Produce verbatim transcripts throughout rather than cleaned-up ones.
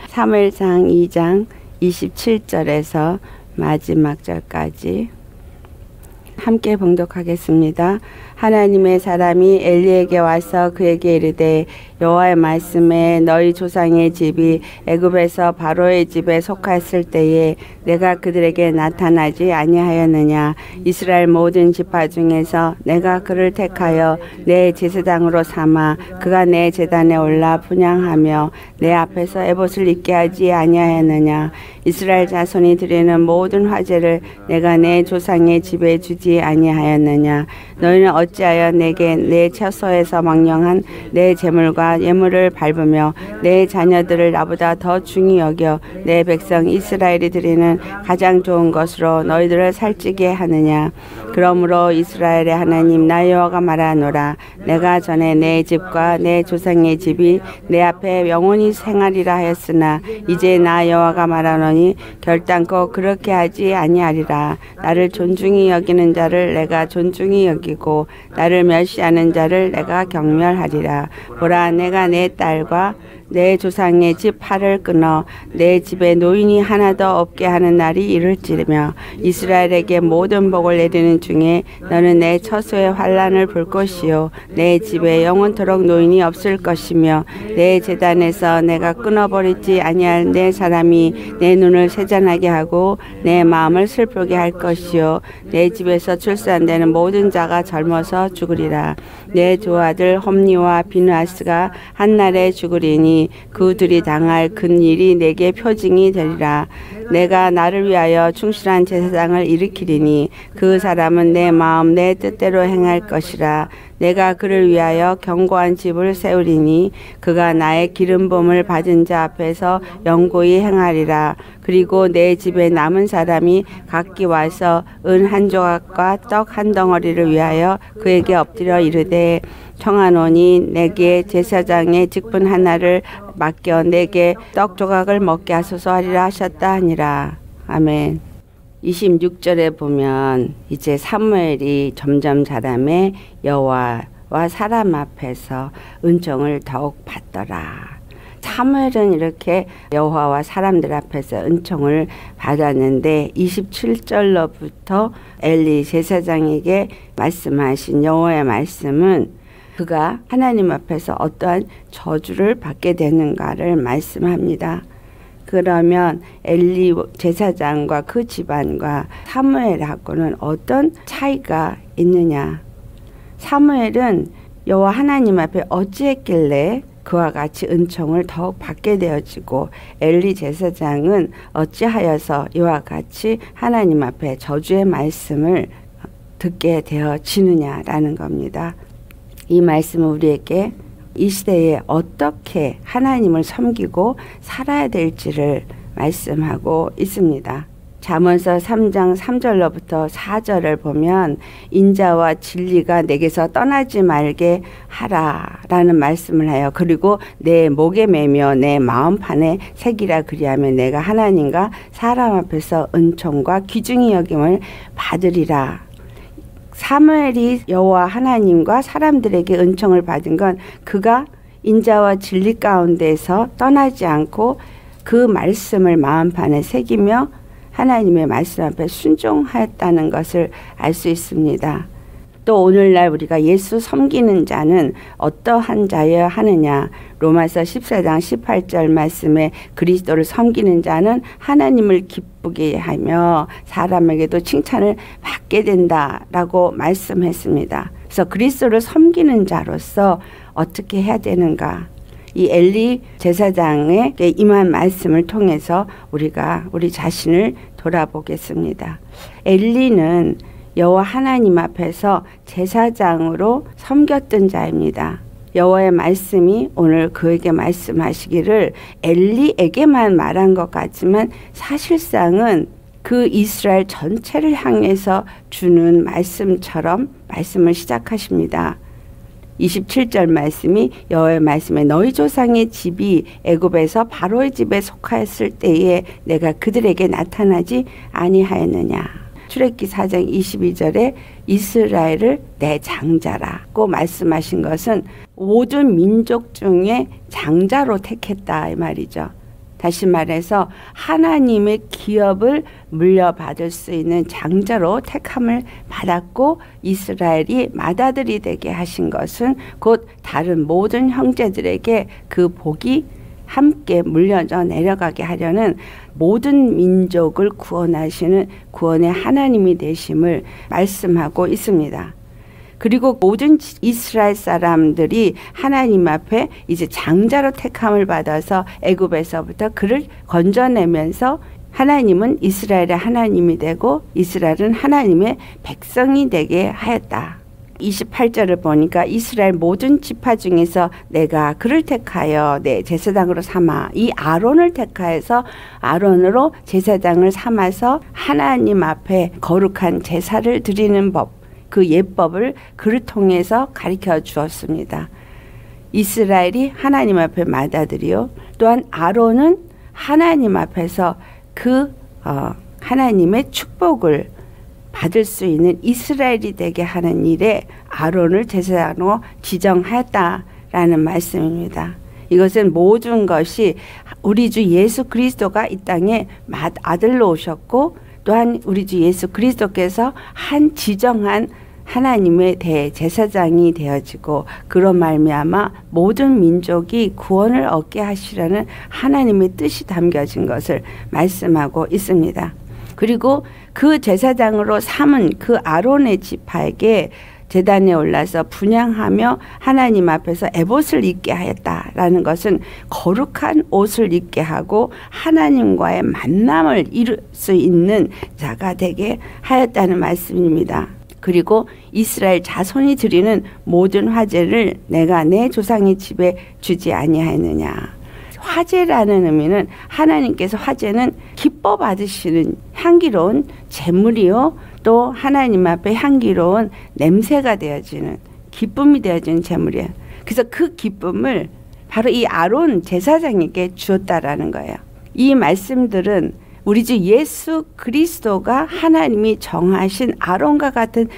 사무엘상 이 장 이십칠 절에서 마지막 절까지 함께 봉독하겠습니다. 하나님의 사람이 엘리에게 와서 그에게 이르되 여호와의 말씀에 너희 조상의 집이 애굽에서 바로의 집에 속했을 때에 내가 그들에게 나타나지 아니하였느냐. 이스라엘 모든 지파 중에서 내가 그를 택하여 내 제사장으로 삼아 그가 내 제단에 올라 분향하며 내 앞에서 에봇을 입게 하지 아니하였느냐. 이스라엘 자손이 드리는 모든 화제를 내가 내 조상의 집에 주지 아니하였느냐. 너희는 어찌하여 내게 내 처소에서 망령한 내 재물과 예물을 밟으며 내 자녀들을 나보다 더 중히 여겨 내 백성 이스라엘이 드리는 가장 좋은 것으로 너희들을 살찌게 하느냐. 그러므로 이스라엘의 하나님 나 여호와가 말하노라. 내가 전에 내 집과 내 조상의 집이 내 앞에 영원히 생하리라 하였으나 이제 나 여호와가 말하노니 결단코 그렇게 하지 아니하리라. 나를 존중히 여기는 자를 내가 존중히 여기고 나를 멸시하는 자를 내가 경멸하리라. 보라, 내가 내 딸과 내 조상의 집 팔을 끊어 내 집에 노인이 하나도 없게 하는 날이 이를지며 이스라엘에게 모든 복을 내리는 중에 너는 내 처소에 환란을 볼 것이요 내 집에 영원토록 노인이 없을 것이며 내 제단에서 내가 끊어버리지 아니할 내 사람이 내 눈을 세잔하게 하고 내 마음을 슬프게 할 것이요 내 집에서 출산되는 모든 자가 젊어서 죽으리라. 내 두 아들 홈니와 비느하스가 한날에 죽으리니 그들이 당할 큰 일이 내게 표징이 되리라. 내가 나를 위하여 충실한 제사장을 일으키리니 그 사람은 내 마음 내 뜻대로 행할 것이라. 내가 그를 위하여 견고한 집을 세우리니 그가 나의 기름 부음을 받은 자 앞에서 영고히 행하리라. 그리고 내 집에 남은 사람이 각기 와서 은 한 조각과 떡 한 덩어리를 위하여 그에게 엎드려 이르되 청하노니 내게 제사장의 직분 하나를 맡겨 내게 떡 조각을 먹게 하소서 하리라 하셨다 하니라. 아멘. 이십육 절에 보면 이제 사무엘이 점점 자라매 여호와와 사람 앞에서 은총을 더욱 받더라. 사무엘은 이렇게 여호와와 사람들 앞에서 은총을 받았는데 이십칠 절로부터 엘리 제사장에게 말씀하신 여호와의 말씀은 그가 하나님 앞에서 어떠한 저주를 받게 되는가를 말씀합니다. 그러면 엘리 제사장과 그 집안과 사무엘하고는 어떤 차이가 있느냐. 사무엘은 여호와 하나님 앞에 어찌했길래 그와 같이 은총을 더욱 받게 되어지고 엘리 제사장은 어찌하여서 이와 같이 하나님 앞에 저주의 말씀을 듣게 되어지느냐라는 겁니다. 이 말씀은 우리에게 이 시대에 어떻게 하나님을 섬기고 살아야 될지를 말씀하고 있습니다. 잠언서 삼 장 삼 절로부터 사 절을 보면 인자와 진리가 내게서 떠나지 말게 하라라는 말씀을 하여 그리고 내 목에 매며 내 마음판에 새기라. 그리하면 내가 하나님과 사람 앞에서 은총과 귀중히 여김을 받으리라. 사무엘이 여호와 하나님과 사람들에게 은총을 받은 건 그가 인자와 진리 가운데서 떠나지 않고 그 말씀을 마음판에 새기며 하나님의 말씀 앞에 순종하였다는 것을 알 수 있습니다. 또 오늘날 우리가 예수 섬기는 자는 어떠한 자여야 하느냐. 로마서 십사 장 십팔 절 말씀에 그리스도를 섬기는 자는 하나님을 기쁘게 하며 사람에게도 칭찬을 받게 된다라고 말씀했습니다. 그래서 그리스도를 섬기는 자로서 어떻게 해야 되는가. 이 엘리 제사장의 임한 말씀을 통해서 우리가 우리 자신을 돌아보겠습니다. 엘리는 여호와 하나님 앞에서 제사장으로 섬겼던 자입니다. 여호와의 말씀이 오늘 그에게 말씀하시기를 엘리에게만 말한 것 같지만 사실상은 그 이스라엘 전체를 향해서 주는 말씀처럼 말씀을 시작하십니다. 이십칠 절 말씀이 여호와의 말씀에 너희 조상의 집이 애굽에서 바로의 집에 속하였을 때에 내가 그들에게 나타나지 아니하였느냐. 출애굽기 사 장 이십이 절에 이스라엘을 내 장자라고 말씀하신 것은 모든 민족 중에 장자로 택했다 이 말이죠. 다시 말해서 하나님의 기업을 물려받을 수 있는 장자로 택함을 받았고 이스라엘이 맏아들이 되게 하신 것은 곧 다른 모든 형제들에게 그 복이 함께 물려져 내려가게 하려는 모든 민족을 구원하시는 구원의 하나님이 되심을 말씀하고 있습니다. 그리고 모든 이스라엘 사람들이 하나님 앞에 이제 장자로 택함을 받아서 애굽에서부터 그를 건져내면서 하나님은 이스라엘의 하나님이 되고 이스라엘은 하나님의 백성이 되게 하였다. 이십팔 절을 보니까 이스라엘 모든 지파 중에서 내가 그를 택하여 내 제사장으로 삼아 이 아론을 택하여서 아론으로 제사장을 삼아서 하나님 앞에 거룩한 제사를 드리는 법, 그 예법을 그를 통해서 가르쳐 주었습니다. 이스라엘이 하나님 앞에 맏아들이요, 또한 아론은 하나님 앞에서 그 어, 하나님의 축복을 받을 수 있는 이스라엘이 되게 하는 일에 아론을 제사장으로 지정하였다라는 말씀입니다. 이것은 모든 것이 우리 주 예수 그리스도가 이 땅에 맏아들로 오셨고 또한 우리 주 예수 그리스도께서 한 지정한 하나님의 대제사장이 되어지고 그로 말미암아 모든 민족이 구원을 얻게 하시려는 하나님의 뜻이 담겨진 것을 말씀하고 있습니다. 그리고 그 제사장으로 삼은 그 아론의 지파에게 제단에 올라서 분향하며 하나님 앞에서 에봇을 입게 하였다라는 것은 거룩한 옷을 입게 하고 하나님과의 만남을 이룰 수 있는 자가 되게 하였다는 말씀입니다. 그리고 이스라엘 자손이 드리는 모든 화제를 내가 내 조상의 집에 주지 아니하였느냐. 화제라는 의미는 하나님께서 화제는 기뻐 받으시는 향기로운 제물이요, 또 하나님 앞에 향기로운 냄새가 되어지는 기쁨이 되어지는 제물이에요. 그래서 그 기쁨을 바로 이 아론 제사장에게 주었다라는 거예요. 이 말씀들은 우리 주 예수 그리스도가 하나님이 정하신 아론과 같은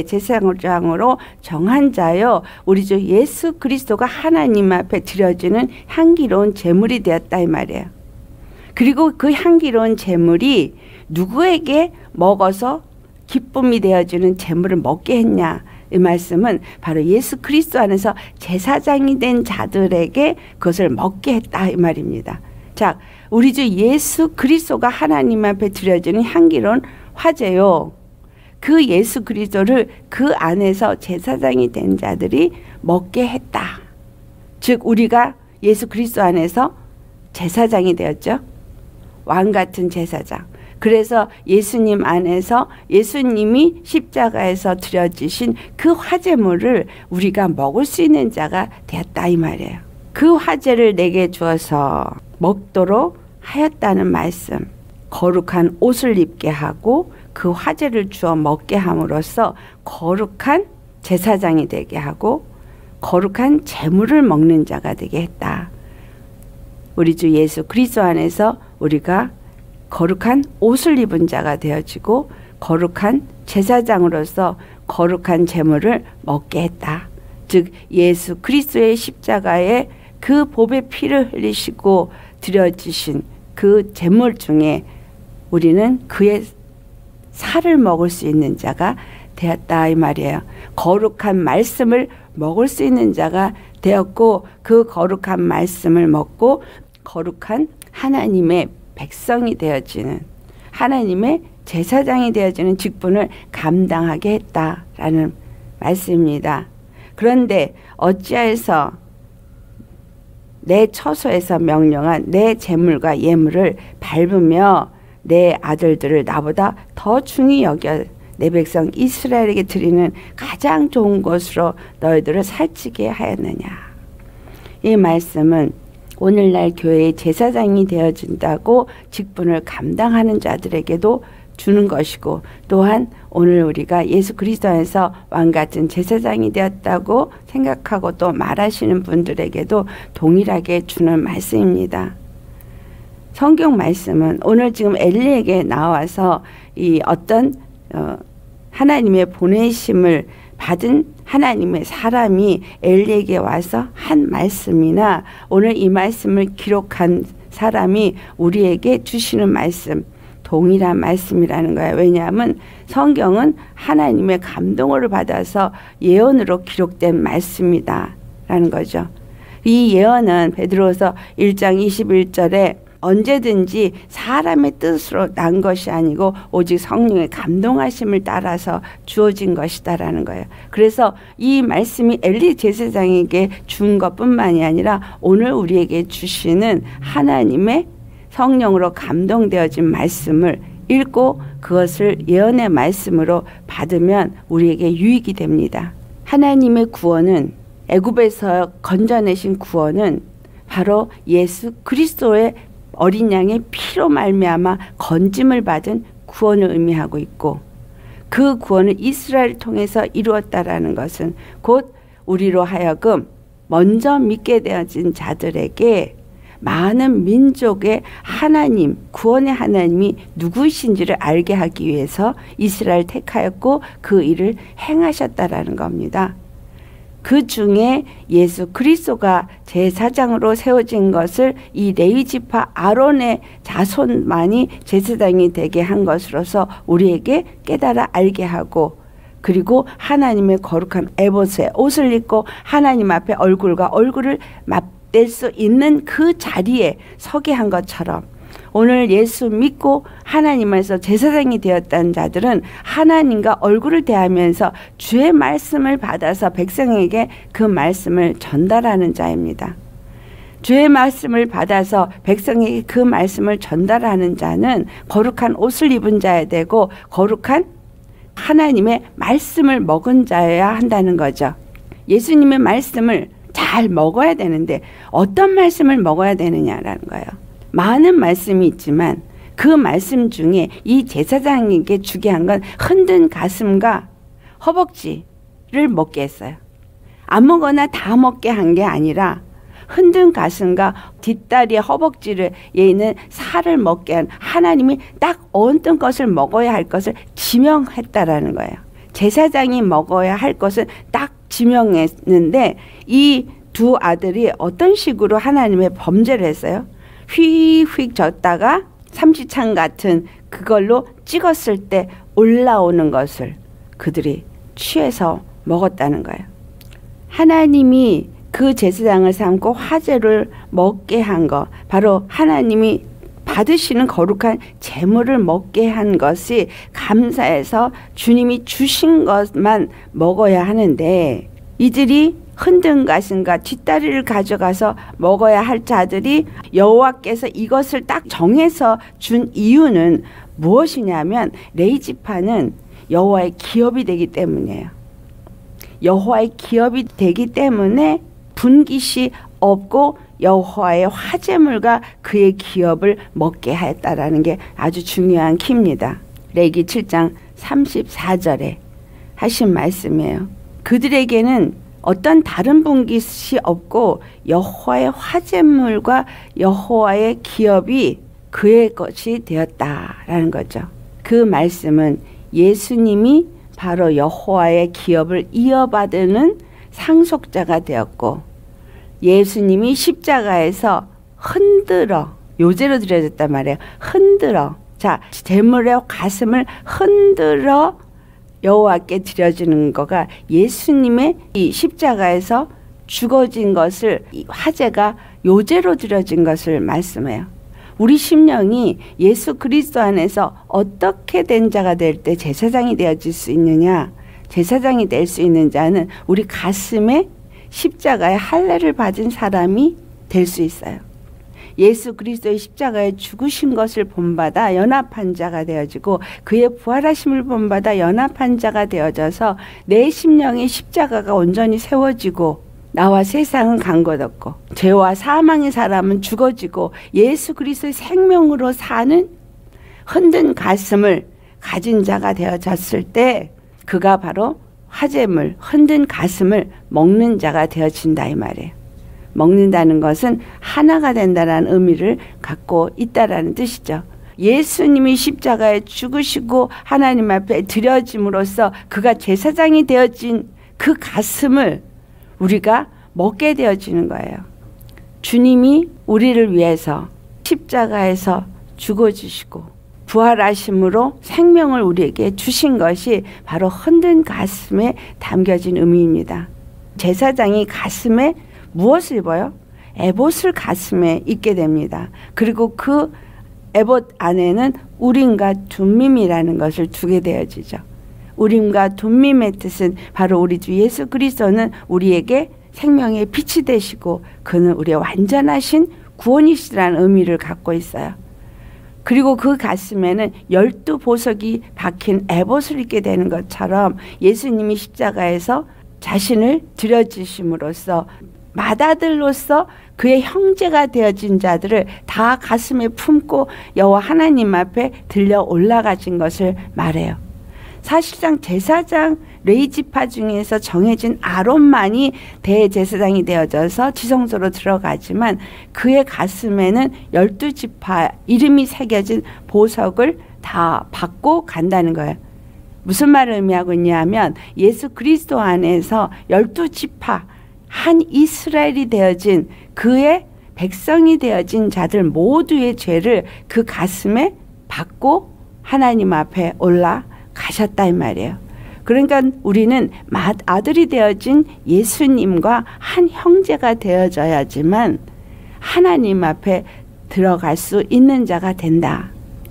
대제사장으로 정한 자요, 우리 주 예수 그리스도가 하나님 앞에 드려지는 향기로운 제물이 되었다 이 말이에요. 그리고 그 향기로운 제물이 누구에게 먹어서 기쁨이 되어지는 제물을 먹게 했냐, 이 말씀은 바로 예수 그리스도 안에서 제사장이 된 자들에게 그것을 먹게 했다 이 말입니다. 자, 우리 주 예수 그리스도가 하나님 앞에 드려지는 향기로운 화제요, 그 예수 그리스도를 그 안에서 제사장이 된 자들이 먹게 했다. 즉 우리가 예수 그리스도 안에서 제사장이 되었죠. 왕 같은 제사장. 그래서 예수님 안에서 예수님이 십자가에서 드려지신 그 화제물을 우리가 먹을 수 있는 자가 되었다 이 말이에요. 그 화제를 내게 주어서 먹도록 하였다는 말씀. 거룩한 옷을 입게 하고 그 화제를 주어 먹게 함으로써 거룩한 제사장이 되게 하고 거룩한 제물을 먹는 자가 되게 했다. 우리 주 예수 그리스도 안에서 우리가 거룩한 옷을 입은 자가 되어지고 거룩한 제사장으로서 거룩한 제물을 먹게 했다. 즉 예수 그리스도의 십자가에 그 보배 피를 흘리시고 드려지신 그 제물 중에 우리는 그의 살을 먹을 수 있는 자가 되었다 이 말이에요. 거룩한 말씀을 먹을 수 있는 자가 되었고 그 거룩한 말씀을 먹고 거룩한 하나님의 백성이 되어지는, 하나님의 제사장이 되어지는 직분을 감당하게 했다라는 말씀입니다. 그런데 어찌하여서 내 처소에서 명령한 내 재물과 예물을 밟으며 내 아들들을 나보다 더 중히 여겨 내 백성 이스라엘에게 드리는 가장 좋은 것으로 너희들을 살찌게 하였느냐. 이 말씀은 오늘날 교회의 제사장이 되어진다고 직분을 감당하는 자들에게도 주는 것이고, 또한 오늘 우리가 예수 그리스도 안에서 왕같은 제사장이 되었다고 생각하고 또 말하시는 분들에게도 동일하게 주는 말씀입니다. 성경 말씀은 오늘 지금 엘리에게 나와서 이 어떤 어, 하나님의 보내심을 받은 하나님의 사람이 엘리에게 와서 한 말씀이나 오늘 이 말씀을 기록한 사람이 우리에게 주시는 말씀 동일한 말씀이라는 거예요. 왜냐하면 성경은 하나님의 감동을 받아서 예언으로 기록된 말씀이다 라는 거죠. 이 예언은 베드로서 일 장 이십일 절에 언제든지 사람의 뜻으로 난 것이 아니고 오직 성령의 감동하심을 따라서 주어진 것이다라는 거예요. 그래서 이 말씀이 엘리 제사장에게 준 것뿐만이 아니라 오늘 우리에게 주시는 하나님의 성령으로 감동되어진 말씀을 읽고 그것을 예언의 말씀으로 받으면 우리에게 유익이 됩니다. 하나님의 구원은 애굽에서 건져내신 구원은 바로 예수 그리스도의 어린 양의 피로 말미암아 건짐을 받은 구원을 의미하고 있고 그 구원을 이스라엘을 통해서 이루었다라는 것은 곧 우리로 하여금 먼저 믿게 되어진 자들에게 많은 민족의 하나님, 구원의 하나님이 누구이신지를 알게 하기 위해서 이스라엘을 택하였고 그 일을 행하셨다라는 겁니다. 그 중에 예수 그리스도가 제사장으로 세워진 것을 이 레위 지파 아론의 자손만이 제사장이 되게 한 것으로서 우리에게 깨달아 알게 하고 그리고 하나님의 거룩한 에봇의 옷을 입고 하나님 앞에 얼굴과 얼굴을 맞댈 수 있는 그 자리에 서게 한 것처럼 오늘 예수 믿고 하나님에서 제사장이 되었다는 자들은 하나님과 얼굴을 대하면서 주의 말씀을 받아서 백성에게 그 말씀을 전달하는 자입니다. 주의 말씀을 받아서 백성에게 그 말씀을 전달하는 자는 거룩한 옷을 입은 자야 되고 거룩한 하나님의 말씀을 먹은 자여야 한다는 거죠. 예수님의 말씀을 잘 먹어야 되는데 어떤 말씀을 먹어야 되느냐라는 거예요. 많은 말씀이 있지만 그 말씀 중에 이 제사장에게 주게 한 건 흔든 가슴과 허벅지를 먹게 했어요. 아무거나 다 먹게 한 게 아니라 흔든 가슴과 뒷다리의 허벅지를 얘는 살을 먹게 한 하나님이 딱 어떤 것을 먹어야 할 것을 지명했다라는 거예요. 제사장이 먹어야 할 것은 딱 지명했는데 이 두 아들이 어떤 식으로 하나님의 범죄를 했어요? 휙휙 졌다가 삼시창 같은 그걸로 찍었을 때 올라오는 것을 그들이 취해서 먹었다는 거예요. 하나님이 그 제사장을 삼고 화제를 먹게 한 것, 바로 하나님이 받으시는 거룩한 제물을 먹게 한 것이 감사해서 주님이 주신 것만 먹어야 하는데 이들이 흔든 가슴과 뒷다리를 가져가서 먹어야 할 자들이 여호와께서 이것을 딱 정해서 준 이유는 무엇이냐면 레위 지파는 여호와의 기업이 되기 때문이에요. 여호와의 기업이 되기 때문에 분깃이 없고 여호와의 화제물과 그의 기업을 먹게 하였다라는 게 아주 중요한 키입니다. 레위기 칠 장 삼십사 절에 하신 말씀이에요. 그들에게는 어떤 다른 분깃이 없고 여호와의 화제물과 여호와의 기업이 그의 것이 되었다라는 거죠. 그 말씀은 예수님이 바로 여호와의 기업을 이어받는 상속자가 되었고 예수님이 십자가에서 흔들어 요제로 드려졌단 말이에요. 흔들어 자 제물의 가슴을 흔들어 여호와께 드려지는 거가 예수님의 이 십자가에서 죽어진 것을 이 화제가 요제로 드려진 것을 말씀해요. 우리 심령이 예수 그리스도 안에서 어떻게 된 자가 될 때 제사장이 되어질 수 있느냐? 제사장이 될 수 있는 자는 우리 가슴에 십자가의 할례를 받은 사람이 될 수 있어요. 예수 그리스도의 십자가에 죽으신 것을 본받아 연합한 자가 되어지고 그의 부활하심을 본받아 연합한 자가 되어져서 내 심령의 십자가가 온전히 세워지고 나와 세상은 간 것 없고 죄와 사망의 사람은 죽어지고 예수 그리스도의 생명으로 사는 흔든 가슴을 가진 자가 되어졌을 때 그가 바로 화제물 흔든 가슴을 먹는 자가 되어진다 이 말이에요. 먹는다는 것은 하나가 된다는 의미를 갖고 있다라는 뜻이죠. 예수님이 십자가에 죽으시고 하나님 앞에 드려짐으로써 그가 제사장이 되어진 그 가슴을 우리가 먹게 되어지는 거예요. 주님이 우리를 위해서 십자가에서 죽어주시고 부활하심으로 생명을 우리에게 주신 것이 바로 흔든 가슴에 담겨진 의미입니다. 제사장이 가슴에 무엇을 입어요? 에봇을 가슴에 입게 됩니다. 그리고 그 에봇 안에는 우림과 둠밈이라는 것을 두게 되어지죠. 우림과 둠밈의 뜻은 바로 우리 주 예수 그리스도는 우리에게 생명의 빛이 되시고 그는 우리의 완전하신 구원이시라는 의미를 갖고 있어요. 그리고 그 가슴에는 열두 보석이 박힌 에봇을 입게 되는 것처럼 예수님이 십자가에서 자신을 드려주심으로써 맏아들로서 그의 형제가 되어진 자들을 다 가슴에 품고 여호와 하나님 앞에 들려 올라가신 것을 말해요. 사실상 제사장 레위지파 중에서 정해진 아론만이 대제사장이 되어져서 지성소로 들어가지만 그의 가슴에는 열두 지파 이름이 새겨진 보석을 다 받고 간다는 거예요. 무슨 말을 의미하고 있냐면 예수 그리스도 안에서 열두 지파 한 이스라엘이 되어진 그의 백성이 되어진 자들 모두의 죄를 그 가슴에 받고 하나님 앞에 올라가셨다 이 말이에요. 그러니까 우리는 맏아들이 되어진 예수님과 한 형제가 되어져야지만 하나님 앞에 들어갈 수 있는 자가 된다.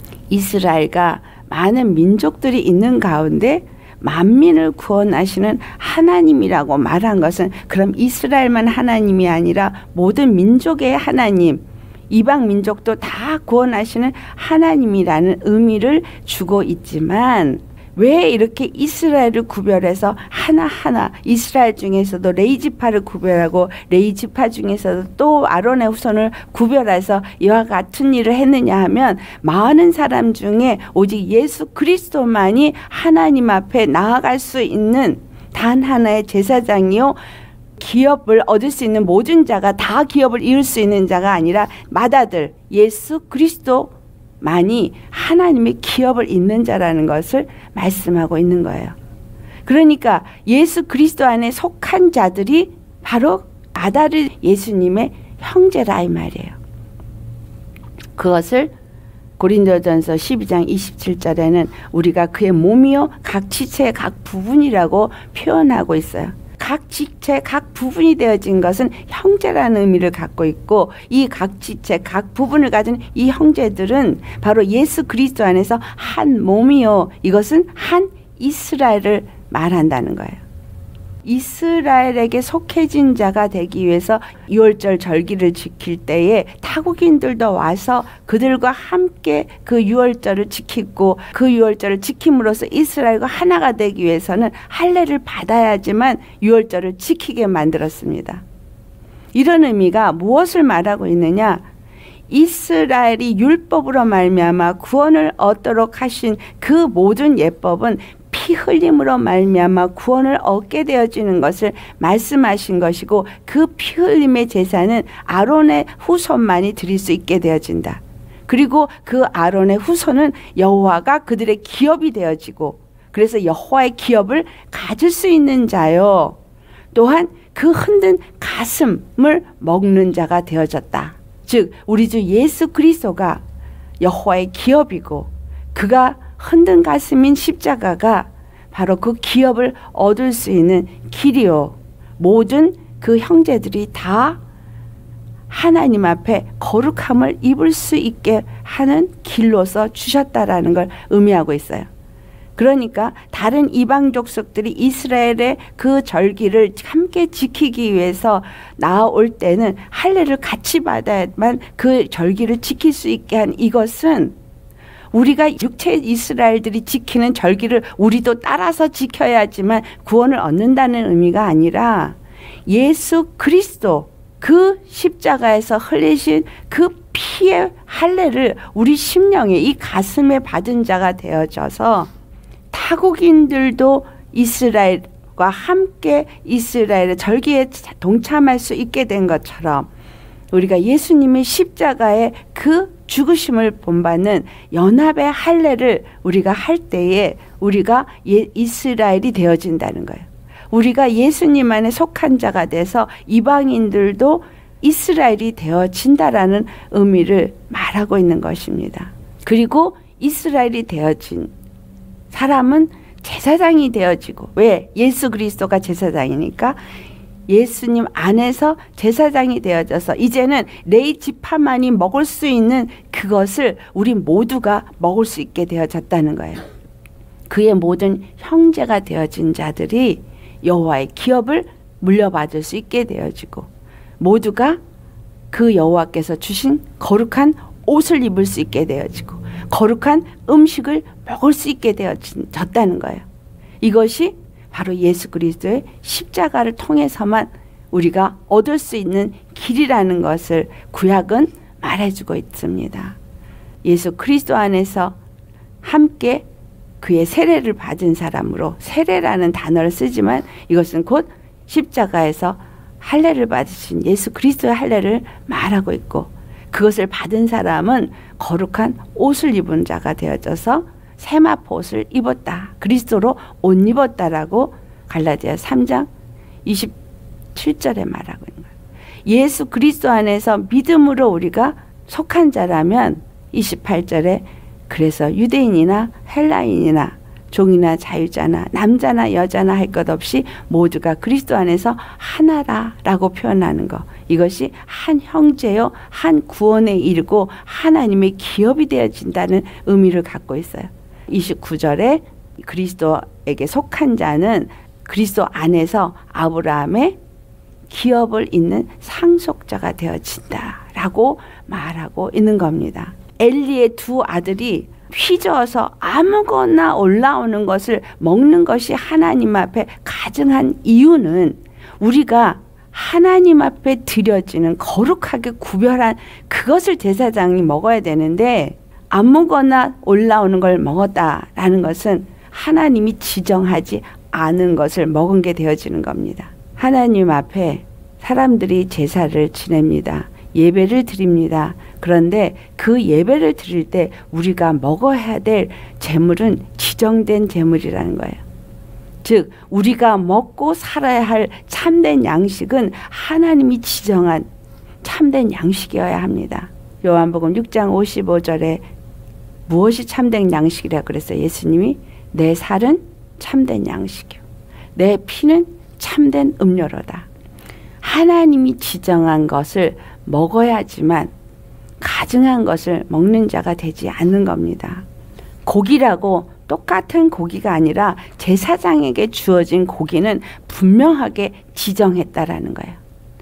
이스라엘과 많은 민족들이 있는 가운데 만민을 구원하시는 하나님이라고 말한 것은 그럼 이스라엘만 하나님이 아니라 모든 민족의 하나님, 이방 민족도 다 구원하시는 하나님이라는 의미를 주고 있지만 왜 이렇게 이스라엘을 구별해서 하나하나 이스라엘 중에서도 레위지파를 구별하고 레위지파 중에서도 또 아론의 후손을 구별해서 이와 같은 일을 했느냐 하면 많은 사람 중에 오직 예수 그리스도만이 하나님 앞에 나아갈 수 있는 단 하나의 제사장이요 기업을 얻을 수 있는 모든 자가 다 기업을 이룰 수 있는 자가 아니라 맏아들 예수 그리스도 만이 하나님의 기업을 잇는 자라는 것을 말씀하고 있는 거예요. 그러니까 예수 그리스도 안에 속한 자들이 바로 맏아들 예수님의 형제라 이 말이에요. 그것을 고린도전서 십이 장 이십칠 절에는 우리가 그의 몸이요 각 지체의 각 부분이라고 표현하고 있어요. 각 지체 각 부분이 되어진 것은 형제라는 의미를 갖고 있고 이 각 지체 각 부분을 가진 이 형제들은 바로 예수 그리스도 안에서 한 몸이요 이것은 한 이스라엘을 말한다는 거예요. 이스라엘에게 속해진 자가 되기 위해서 유월절 절기를 지킬 때에 타국인들도 와서 그들과 함께 그 유월절을 지키고 그 유월절을 지킴으로써 이스라엘과 하나가 되기 위해서는 할례를 받아야지만 유월절을 지키게 만들었습니다. 이런 의미가 무엇을 말하고 있느냐? 이스라엘이 율법으로 말미암아 구원을 얻도록 하신 그 모든 예법은 피 흘림으로 말미암아 구원을 얻게 되어지는 것을 말씀하신 것이고 그 피 흘림의 제사는 아론의 후손만이 드릴 수 있게 되어진다. 그리고 그 아론의 후손은 여호와가 그들의 기업이 되어지고 그래서 여호와의 기업을 가질 수 있는 자요. 또한 그 흔든 가슴을 먹는 자가 되어졌다. 즉 우리 주 예수 그리스도가 여호와의 기업이고 그가 흔든 가슴인 십자가가 바로 그 기업을 얻을 수 있는 길이요. 모든 그 형제들이 다 하나님 앞에 거룩함을 입을 수 있게 하는 길로서 주셨다라는 걸 의미하고 있어요. 그러니까 다른 이방 족속들이 이스라엘의 그 절기를 함께 지키기 위해서 나아올 때는 할례를 같이 받아야만 그 절기를 지킬 수 있게 한 이것은 우리가 육체 이스라엘들이 지키는 절기를 우리도 따라서 지켜야지만 구원을 얻는다는 의미가 아니라 예수 그리스도 그 십자가에서 흘리신 그 피의 할례를 우리 심령에 이 가슴에 받은 자가 되어져서 타국인들도 이스라엘과 함께 이스라엘의 절기에 동참할 수 있게 된 것처럼 우리가 예수님의 십자가의 그 죽으심을 본받는 연합의 할례를 우리가 할 때에 우리가 예, 이스라엘이 되어진다는 거예요. 우리가 예수님 안에 속한 자가 돼서 이방인들도 이스라엘이 되어진다라는 의미를 말하고 있는 것입니다. 그리고 이스라엘이 되어진 사람은 제사장이 되어지고, 왜? 예수 그리스도가 제사장이니까 예수님 안에서 제사장이 되어져서 이제는 레위 지파만이 먹을 수 있는 그것을 우리 모두가 먹을 수 있게 되어졌다는 거예요. 그의 모든 형제가 되어진 자들이 여호와의 기업을 물려받을 수 있게 되어지고, 모두가 그 여호와께서 주신 거룩한 옷을 입을 수 있게 되어지고, 거룩한 음식을 먹을 수 있게 되어졌다는 거예요. 이것이 바로 예수 그리스도의 십자가를 통해서만 우리가 얻을 수 있는 길이라는 것을 구약은 말해주고 있습니다. 예수 그리스도 안에서 함께 그의 세례를 받은 사람으로, 세례라는 단어를 쓰지만 이것은 곧 십자가에서 할례를 받으신 예수 그리스도의 할례를 말하고 있고, 그것을 받은 사람은 거룩한 옷을 입은 자가 되어져서 세마포 옷을 입었다, 그리스도로 옷 입었다라고 갈라디아 삼 장 이십칠 절에 말하고 있는 거예요. 예수 그리스도 안에서 믿음으로 우리가 속한 자라면 이십팔 절에 그래서 유대인이나 헬라인이나 종이나 자유자나 남자나 여자나 할 것 없이 모두가 그리스도 안에서 하나라라고 표현하는 것, 이것이 한 형제요 한 구원에 이르고 하나님의 기업이 되어진다는 의미를 갖고 있어요. 이십구 절에 그리스도에게 속한 자는 그리스도 안에서 아브라함의 기업을 잇는 상속자가 되어진다라고 말하고 있는 겁니다. 엘리의 두 아들이 휘저어서 아무거나 올라오는 것을 먹는 것이 하나님 앞에 가증한 이유는 우리가 하나님 앞에 드려지는 거룩하게 구별한 그것을 제사장이 먹어야 되는데, 아무거나 올라오는 걸 먹었다라는 것은 하나님이 지정하지 않은 것을 먹은 게 되어지는 겁니다. 하나님 앞에 사람들이 제사를 지냅니다. 예배를 드립니다. 그런데 그 예배를 드릴 때 우리가 먹어야 될 제물은 지정된 제물이라는 거예요. 즉 우리가 먹고 살아야 할 참된 양식은 하나님이 지정한 참된 양식이어야 합니다. 요한복음 육 장 오십오 절에 무엇이 참된 양식이라 그랬어요? 예수님이 내 살은 참된 양식이요 내 피는 참된 음료로다. 하나님이 지정한 것을 먹어야지만 가증한 것을 먹는 자가 되지 않는 겁니다. 고기라고 똑같은 고기가 아니라 제사장에게 주어진 고기는 분명하게 지정했다라는 거예요.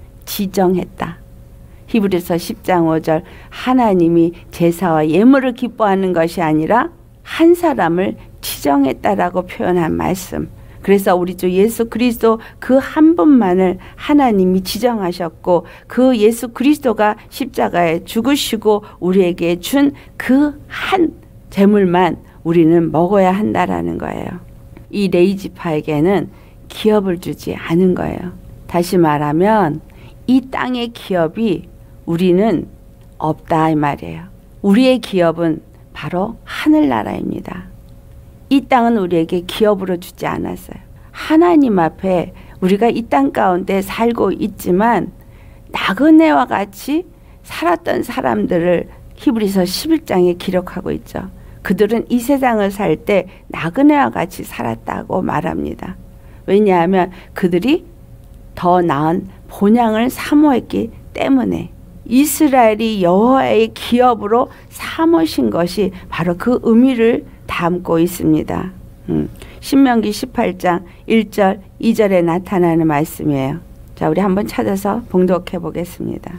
지정했다. 히브리서 십 장 오 절 하나님이 제사와 예물을 기뻐하는 것이 아니라 한 사람을 지정했다라고 표현한 말씀. 그래서 우리 주 예수 그리스도 그 한 분만을 하나님이 지정하셨고, 그 예수 그리스도가 십자가에 죽으시고 우리에게 준 그 한 제물만 우리는 먹어야 한다라는 거예요. 이 레위 지파에게는 기업을 주지 않은 거예요. 다시 말하면 이 땅의 기업이 우리는 없다 이 말이에요. 우리의 기업은 바로 하늘나라입니다. 이 땅은 우리에게 기업으로 주지 않았어요. 하나님 앞에 우리가 이 땅 가운데 살고 있지만 나그네와 같이 살았던 사람들을 히브리서 십일 장에 기록하고 있죠. 그들은 이 세상을 살 때 나그네와 같이 살았다고 말합니다. 왜냐하면 그들이 더 나은 본향을 사모했기 때문에. 이스라엘이 여호와의 기업으로 삼으신 것이 바로 그 의미를 담고 있습니다. 음, 신명기 십팔 장 일 절 이 절에 나타나는 말씀이에요. 자, 우리 한번 찾아서 봉독해 보겠습니다.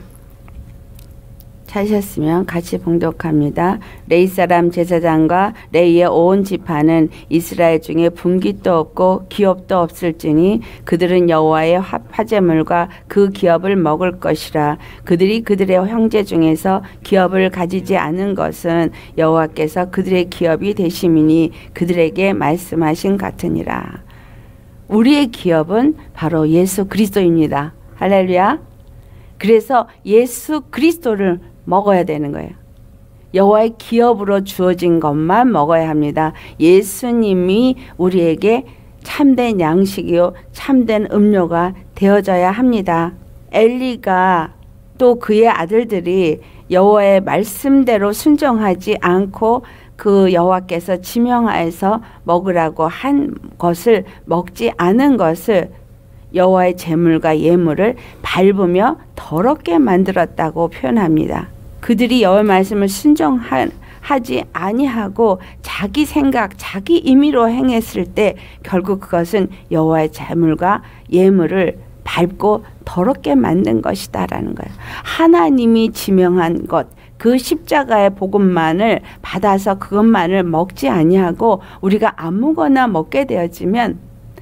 찾으셨으면 같이 봉독합니다. 레위 사람 제사장과 레위의 온 지파는 이스라엘 중에 분깃도 없고 기업도 없을지니 그들은 여호와의 화제물과 그 기업을 먹을 것이라. 그들이 그들의 형제 중에서 기업을 가지지 않은 것은 여호와께서 그들의 기업이 되심이니 그들에게 말씀하신 같으니라. 우리의 기업은 바로 예수 그리스도입니다. 할렐루야. 그래서 예수 그리스도를 먹어야 되는 거예요. 여호와의 기업으로 주어진 것만 먹어야 합니다. 예수님이 우리에게 참된 양식이요 참된 음료가 되어져야 합니다. 엘리가 또 그의 아들들이 여호와의 말씀대로 순종하지 않고 그 여호와께서 지명하여서 먹으라고 한 것을 먹지 않은 것을 여호와의 제물과 예물을 밟으며 더럽게 만들었다고 표현합니다. 그들이 여호와의 말씀을 순종하지 아니하고 자기 생각, 자기 임의로 행했을 때 결국 그것은 여호와의 제물과 예물을 밟고 더럽게 만든 것이다라는 거예요. 하나님이 지명한 것, 그 십자가의 복음만을 받아서 그것만을 먹지 아니하고 우리가 아무거나 먹게 되어지면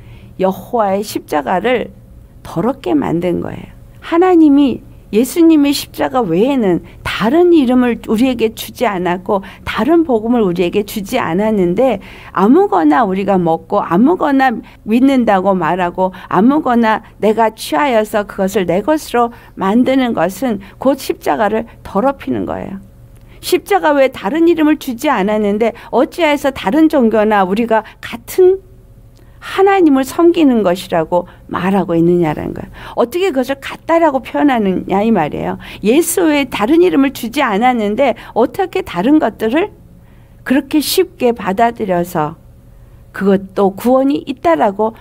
여호와의 십자가를 더럽게 만든 거예요. 하나님이 예수님의 십자가 외에는 다른 이름을 우리에게 주지 않았고 다른 복음을 우리에게 주지 않았는데 아무거나 우리가 먹고 아무거나 믿는다고 말하고 아무거나 내가 취하여서 그것을 내 것으로 만드는 것은 곧 십자가를 더럽히는 거예요. 십자가 외에 다른 이름을 주지 않았는데 어찌해서 다른 종교나 우리가 같은 하나님을 섬기는 것이라고 말하고 있느냐라는 거예요. 어떻게 그것을 같다라고 표현하느냐 이 말이에요. 예수 외에 다른 이름을 주지 않았는데 어떻게 다른 것들을 그렇게 쉽게 받아들여서 그것도 구원이 있다라고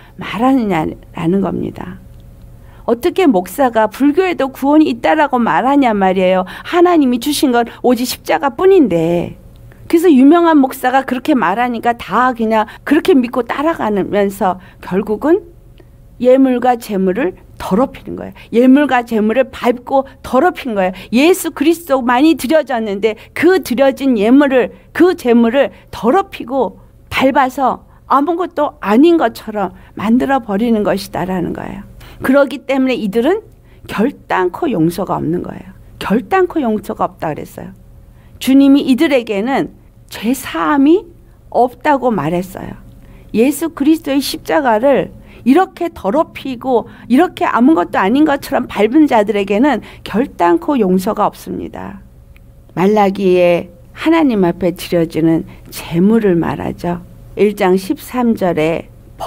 말하느냐라는 겁니다. 어떻게 목사가 불교에도 구원이 있다라고 말하냐 말이에요. 하나님이 주신 건 오직 십자가뿐인데. 그래서 유명한 목사가 그렇게 말하니까 다 그냥 그렇게 믿고 따라가면서 결국은 예물과 제물을 더럽히는 거예요. 예물과 제물을 밟고 더럽힌 거예요. 예수 그리스도만이 드려졌는데 그 드려진 예물을, 그 제물을 더럽히고 밟아서 아무것도 아닌 것처럼 만들어 버리는 것이다라는 거예요. 그렇기 때문에 이들은 결단코 용서가 없는 거예요. 결단코 용서가 없다 그랬어요. 주님이 이들에게는 죄 사함이 없다고 말했어요. 예수 그리스도의 십자가를 이렇게 더럽히고 이렇게 아무것도 아닌 것처럼 밟은 자들에게는 결단코 용서가 없습니다. 말라기에 하나님 앞에 드려지는 제물을 말하죠. 일 장 십삼 절에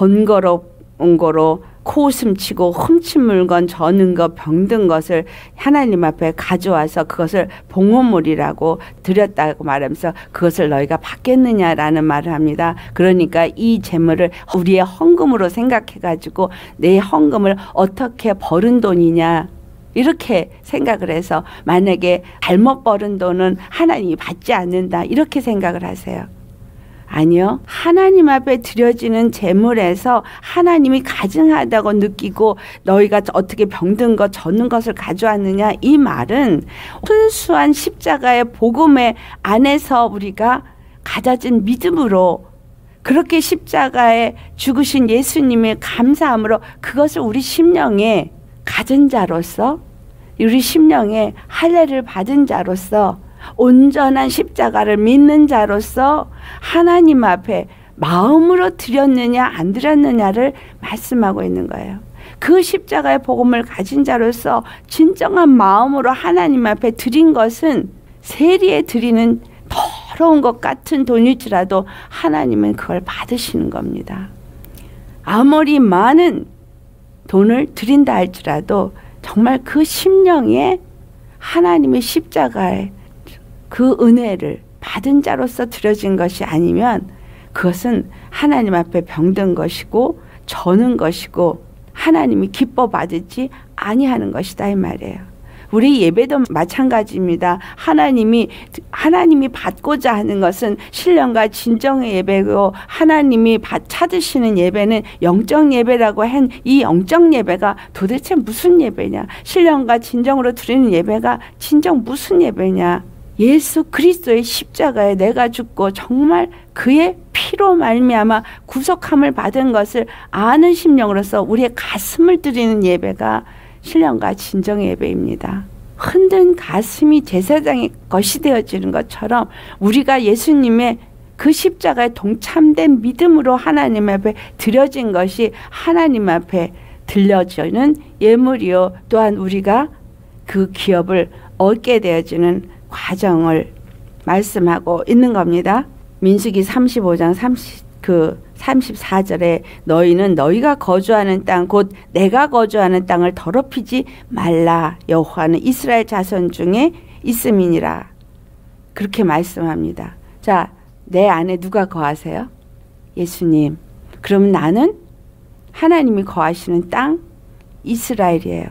번거로운 거로 코웃음 치고 훔친 물건, 저는 것, 병든 것을 하나님 앞에 가져와서 그것을 봉헌물이라고 드렸다고 말하면서 그것을 너희가 받겠느냐라는 말을 합니다. 그러니까 이 재물을 우리의 헌금으로 생각해가지고 내 헌금을 어떻게 벌은 돈이냐 이렇게 생각을 해서 만약에 잘못 벌은 돈은 하나님이 받지 않는다 이렇게 생각을 하세요. 아니요. 하나님 앞에 드려지는 제물에서 하나님이 가증하다고 느끼고 너희가 어떻게 병든 것, 젖는 것을 가져왔느냐 이 말은 순수한 십자가의 복음의 안에서 우리가 가져진 믿음으로 그렇게 십자가에 죽으신 예수님의 감사함으로 그것을 우리 심령에 가진 자로서 우리 심령에 할례를 받은 자로서 온전한 십자가를 믿는 자로서 하나님 앞에 마음으로 드렸느냐 안 드렸느냐를 말씀하고 있는 거예요. 그 십자가의 복음을 가진 자로서 진정한 마음으로 하나님 앞에 드린 것은 세리에 드리는 더러운 것 같은 돈일지라도 하나님은 그걸 받으시는 겁니다. 아무리 많은 돈을 드린다 할지라도 정말 그 심령에 하나님의 십자가에 그 은혜를 받은 자로서 드려진 것이 아니면 그것은 하나님 앞에 병든 것이고 저는 것이고 하나님이 기뻐 받지 아니하는 것이다 이 말이에요. 우리 예배도 마찬가지입니다. 하나님이 하나님이 받고자 하는 것은 신령과 진정의 예배고 하나님이 받, 찾으시는 예배는 영적 예배라고 한 이 영적 예배가 도대체 무슨 예배냐? 신령과 진정으로 드리는 예배가 진정 무슨 예배냐? 예수 그리스도의 십자가에 내가 죽고 정말 그의 피로 말미암아 구속함을 받은 것을 아는 심령으로서 우리의 가슴을 드리는 예배가 신령과 진정의 예배입니다. 흔든 가슴이 제사장의 것이 되어지는 것처럼 우리가 예수님의 그 십자가에 동참된 믿음으로 하나님 앞에 드려진 것이 하나님 앞에 들려지는 예물이요 또한 우리가 그 기업을 얻게 되어지는 과정을 말씀하고 있는 겁니다. 민수기 삼십오 장 삼십, 그 삼십사 절에 너희는 너희가 거주하는 땅 곧 내가 거주하는 땅을 더럽히지 말라. 여호와는 이스라엘 자손 중에 있음이니라. 그렇게 말씀합니다. 자, 내 안에 누가 거하세요? 예수님. 그럼 나는 하나님이 거하시는 땅 이스라엘이에요.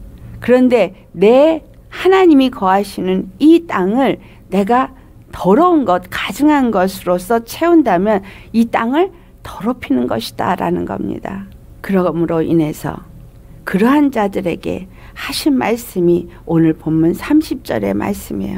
그런데 내 하나님이 거하시는 이 땅을 내가 더러운 것, 가증한 것으로서 채운다면 이 땅을 더럽히는 것이다 라는 겁니다. 그러므로 인해서 그러한 자들에게 하신 말씀이 오늘 본문 삼십 절의 말씀이에요.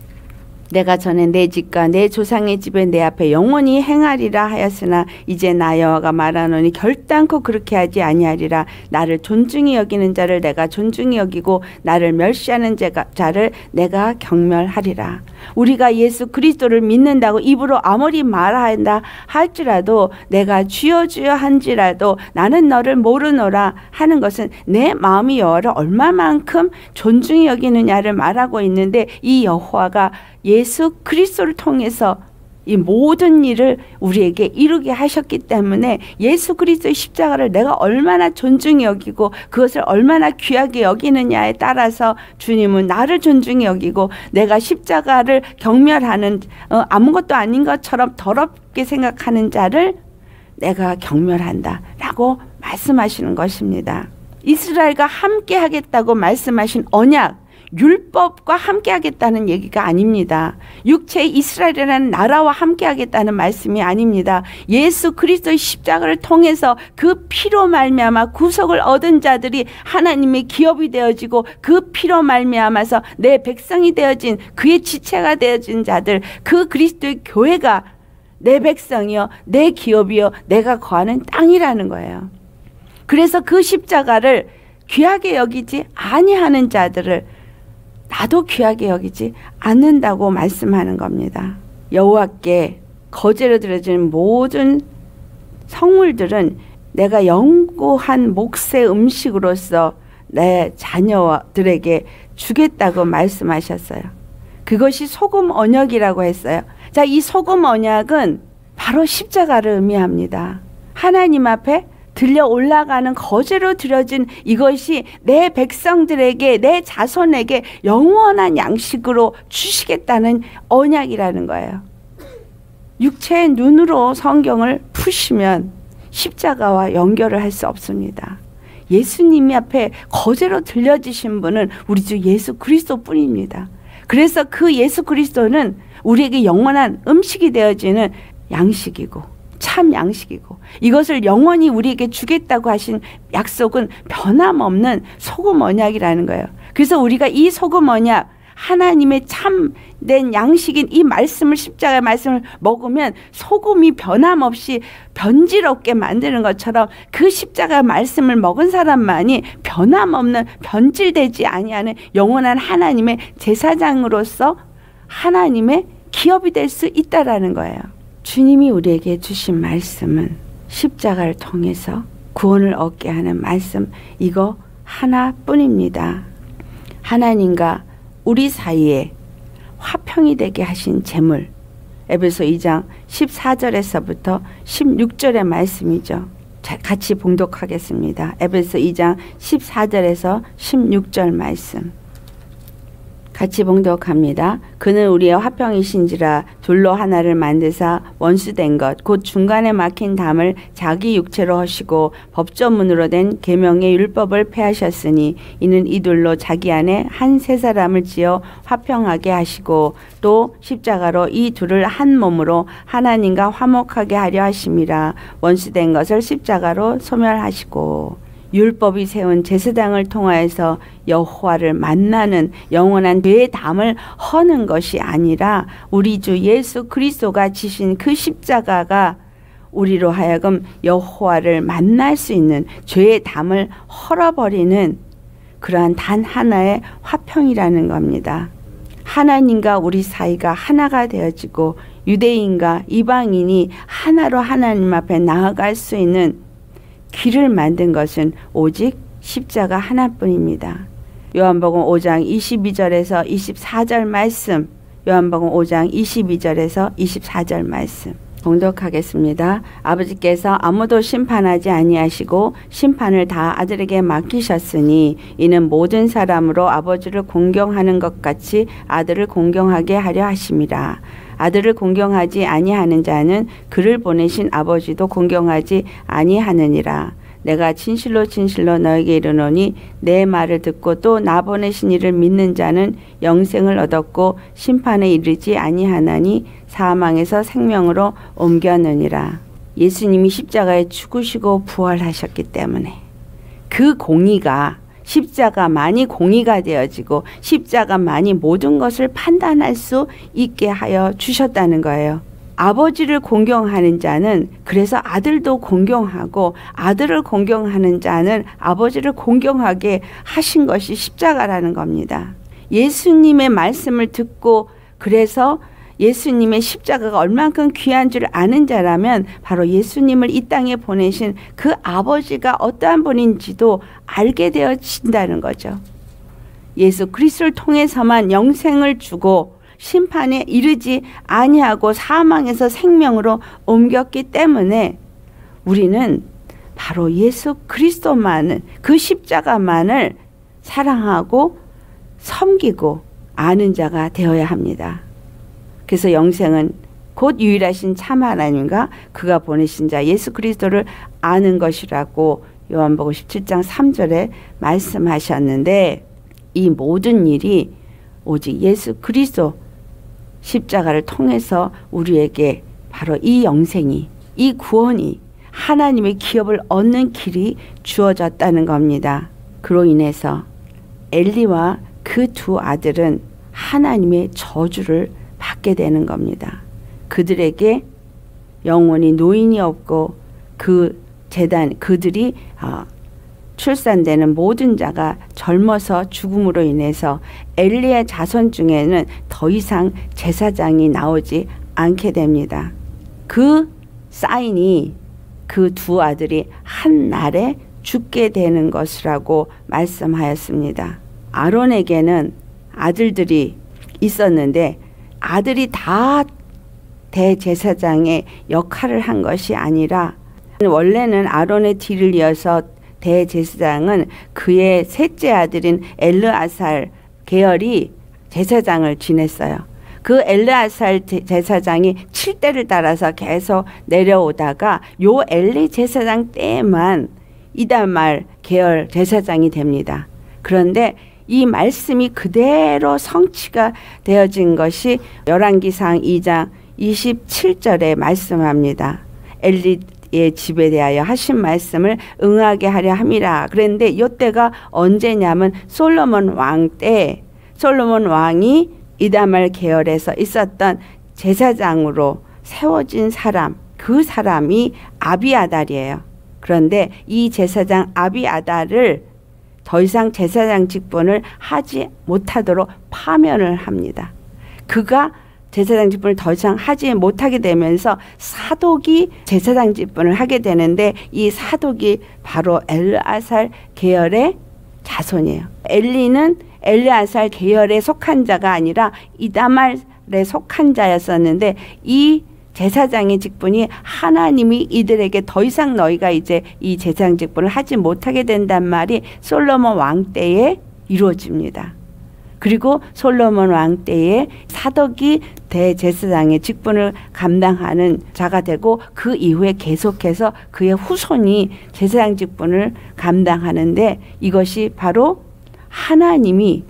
내가 전에 내 집과 내 조상의 집에 내 앞에 영원히 행하리라 하였으나 이제 나 여호와가 말하노니 결단코 그렇게 하지 아니하리라. 나를 존중히 여기는 자를 내가 존중히 여기고 나를 멸시하는 자를 내가 경멸하리라. 우리가 예수 그리스도를 믿는다고 입으로 아무리 말한다 할지라도 내가 주여 주여 한지라도 나는 너를 모르노라 하는 것은 내 마음이 여호와를 얼마만큼 존중히 여기느냐를 말하고 있는데, 이 여호와가 예수 그리스도를 통해서 이 모든 일을 우리에게 이루게 하셨기 때문에 예수 그리스도의 십자가를 내가 얼마나 존중히 여기고 그것을 얼마나 귀하게 여기느냐에 따라서 주님은 나를 존중히 여기고, 내가 십자가를 경멸하는 어, 아무것도 아닌 것처럼 더럽게 생각하는 자를 내가 경멸한다 라고 말씀하시는 것입니다. 이스라엘과 함께 하겠다고 말씀하신 언약, 율법과 함께 하겠다는 얘기가 아닙니다. 육체의 이스라엘이라는 나라와 함께 하겠다는 말씀이 아닙니다. 예수 그리스도의 십자가를 통해서 그 피로 말미암아 구속을 얻은 자들이 하나님의 기업이 되어지고, 그 피로 말미암아서 내 백성이 되어진, 그의 지체가 되어진 자들, 그 그리스도의 교회가 내 백성이요 내 기업이요 내가 거하는 땅이라는 거예요. 그래서 그 십자가를 귀하게 여기지 아니하는 자들을 나도 귀하게 여기지 않는다고 말씀하는 겁니다. 여호와께 거제로 드려지는 모든 성물들은 내가 영구한 몫의 음식으로서 내 자녀들에게 주겠다고 말씀하셨어요. 그것이 소금 언약이라고 했어요. 자, 이 소금 언약은 바로 십자가를 의미합니다. 하나님 앞에 들려 올라가는 거제로 드려진 이것이 내 백성들에게, 내 자손에게 영원한 양식으로 주시겠다는 언약이라는 거예요. 육체의 눈으로 성경을 푸시면 십자가와 연결을 할 수 없습니다. 예수님이 앞에 거제로 들려지신 분은 우리 주 예수 그리스도 뿐입니다. 그래서 그 예수 그리스도는 우리에게 영원한 음식이 되어지는 양식이고 참 양식이고, 이것을 영원히 우리에게 주겠다고 하신 약속은 변함없는 소금 언약이라는 거예요. 그래서 우리가 이 소금 언약, 하나님의 참된 양식인 이 말씀을, 십자가의 말씀을 먹으면 소금이 변함없이 변질없게 만드는 것처럼 그 십자가의 말씀을 먹은 사람만이 변함없는, 변질되지 아니하는 영원한 하나님의 제사장으로서 하나님의 기업이 될 수 있다라는 거예요. 주님이 우리에게 주신 말씀은 십자가를 통해서 구원을 얻게 하는 말씀, 이거 하나뿐입니다. 하나님과 우리 사이에 화평이 되게 하신 제물, 에베소 이 장 십사 절에서부터 십육 절의 말씀이죠. 자, 같이 봉독하겠습니다. 에베소 이 장 십사 절에서 십육 절 말씀 같이 봉독합니다. 그는 우리의 화평이신지라 둘로 하나를 만드사 원수된 것 곧 중간에 막힌 담을 자기 육체로 하시고 법조문으로 된 계명의 율법을 폐하셨으니 이는 이둘로 자기 안에 한 세 사람을 지어 화평하게 하시고 또 십자가로 이 둘을 한 몸으로 하나님과 화목하게 하려 하심이라. 원수된 것을 십자가로 소멸하시고 율법이 세운 제사장을 통하여서 여호와를 만나는 영원한 죄의 담을 허는 것이 아니라 우리 주 예수 그리스도가 지신 그 십자가가 우리로 하여금 여호와를 만날 수 있는 죄의 담을 헐어버리는 그러한 단 하나의 화평이라는 겁니다. 하나님과 우리 사이가 하나가 되어지고 유대인과 이방인이 하나로 하나님 앞에 나아갈 수 있는 길을 만든 것은 오직 십자가 하나뿐입니다. 요한복음 오 장 이십이 절에서 이십사 절 말씀, 요한복음 오 장 이십이 절에서 이십사 절 말씀. 봉독하겠습니다. 아버지께서 아무도 심판하지 아니하시고 심판을 다 아들에게 맡기셨으니 이는 모든 사람으로 아버지를 공경하는 것 같이 아들을 공경하게 하려 하심이라. 아들을 공경하지 아니하는 자는 그를 보내신 아버지도 공경하지 아니하느니라. 내가 진실로 진실로 너에게 이르노니 내 말을 듣고 또 나 보내신 이를 믿는 자는 영생을 얻었고 심판에 이르지 아니하나니 사망에서 생명으로 옮겼느니라. 예수님이 십자가에 죽으시고 부활하셨기 때문에 그 공의가 십자가만이 공의가 되어지고 십자가만이 모든 것을 판단할 수 있게 하여 주셨다는 거예요. 아버지를 공경하는 자는 그래서 아들도 공경하고 아들을 공경하는 자는 아버지를 공경하게 하신 것이 십자가라는 겁니다. 예수님의 말씀을 듣고 그래서 예수님의 십자가가 얼만큼 귀한 줄 아는 자라면 바로 예수님을 이 땅에 보내신 그 아버지가 어떠한 분인지도 알게 되어진다는 거죠. 예수 그리스도를 통해서만 영생을 주고 심판에 이르지 아니하고 사망에서 생명으로 옮겼기 때문에 우리는 바로 예수 그리스도만을 그 십자가만을 사랑하고 섬기고 아는 자가 되어야 합니다. 그래서 영생은 곧 유일하신 참 하나님과 그가 보내신 자 예수 그리스도를 아는 것이라고 요한복음 십칠 장 삼 절에 말씀하셨는데 이 모든 일이 오직 예수 그리스도 십자가를 통해서 우리에게 바로 이 영생이 이 구원이 하나님의 기업을 얻는 길이 주어졌다는 겁니다. 그로 인해서 엘리와 그 두 아들은 하나님의 저주를 받게 되는 겁니다. 그들에게 영원히 노인이 없고 그 제단 그들이 어, 출산되는 모든 자가 젊어서 죽음으로 인해서 엘리의 자손 중에는 더 이상 제사장이 나오지 않게 됩니다. 그 사인이 그 두 아들이 한 날에 죽게 되는 것이라고 말씀하였습니다. 아론에게는 아들들이 있었는데 아들이 다 대제사장의 역할을 한 것이 아니라 원래는 아론의 뒤를 이어서 대제사장은 그의 셋째 아들인 엘르아살 계열이 제사장을 지냈어요. 그 엘르아살 제사장이 칠 대를 따라서 계속 내려오다가 요 엘리 제사장 때만 이다말 계열 제사장이 됩니다. 그런데 이 말씀이 그대로 성취가 되어진 것이 열왕기상 이 장 이십칠 절에 말씀합니다. 엘리의 집에 대하여 하신 말씀을 응하게 하려 함이라. 그런데 이때가 언제냐면 솔로몬 왕 때 솔로몬 왕이 이다말 계열에서 있었던 제사장으로 세워진 사람, 그 사람이 아비아달이에요. 그런데 이 제사장 아비아달을 더 이상 제사장 직분을 하지 못하도록 파면을 합니다. 그가 제사장 직분을 더 이상 하지 못하게 되면서 사독이 제사장 직분을 하게 되는데 이 사독이 바로 엘르아살 계열의 자손이에요. 엘리는 엘르아살 계열에 속한 자가 아니라 이다말에 속한 자였었는데 이 제사장의 직분이 하나님이 이들에게 더 이상 너희가 이제 이 제사장 직분을 하지 못하게 된단 말이 솔로몬 왕 때에 이루어집니다. 그리고 솔로몬 왕 때에 사독이 대제사장의 직분을 감당하는 자가 되고 그 이후에 계속해서 그의 후손이 제사장 직분을 감당하는데 이것이 바로 하나님이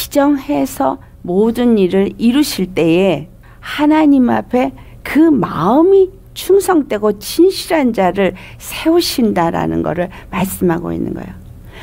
지정해서 모든 일을 이루실 때에 하나님 앞에 그 마음이 충성되고 진실한 자를 세우신다라는 것을 말씀하고 있는 거예요.